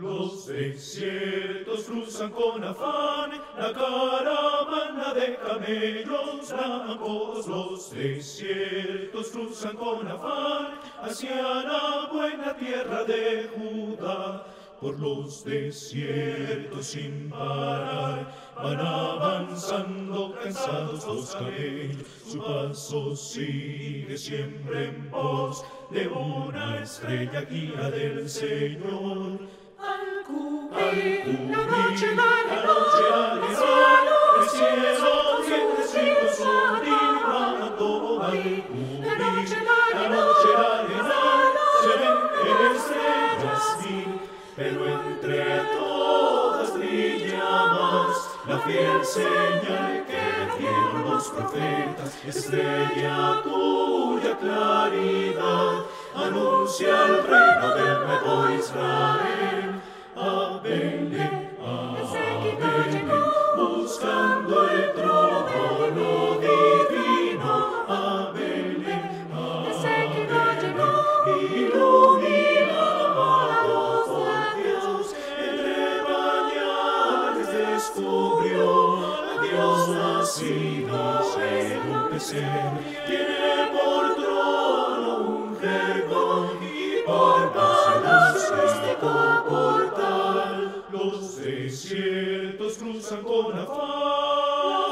Los desiertos cruzan con afán la caravana de camellos blancos. Los desiertos cruzan con afán hacia la buena tierra de Judá. Por los desiertos sin parar van avanzando cansados los camellos. Su paso sigue siempre en pos de una estrella guía del Señor. Al cubrir la noche arenal, el cielo tiene su continuado. Al cubrir la noche arenal se ven estrellas mil, pero entre todas brilla más la fiel señal que dieron los profetas. Estrella tuya claridad anuncia el reino del nuevo Israel. A Belén, buscando el trono divino. A Belén, iluminado por Dios, entre pañales descubrió a Dios nacido en un pesebre. Tiene por trono un jergón y por palacio portal. Los desiertos cruzan con afán.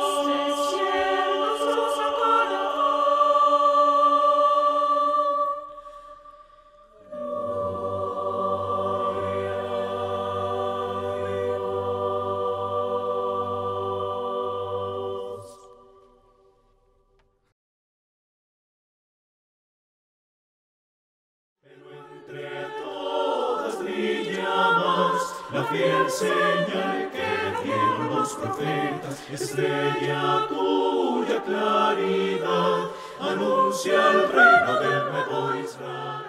Entre todas brilla más la fiel señal que dieron los profetas. Estrella tuya claridad anuncia el reino del nuevo Israel.